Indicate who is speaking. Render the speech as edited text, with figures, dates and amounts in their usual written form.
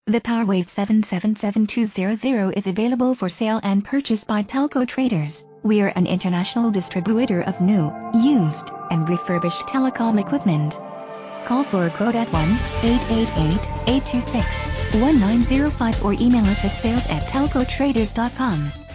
Speaker 1: The Powerwave 7772.00 is available for sale and purchase by TelcoTraders. We are an international distributor of new, used, and refurbished telecom equipment. Call for a quote at 1-888-826-1905 or email us at sales@telcotraders.com.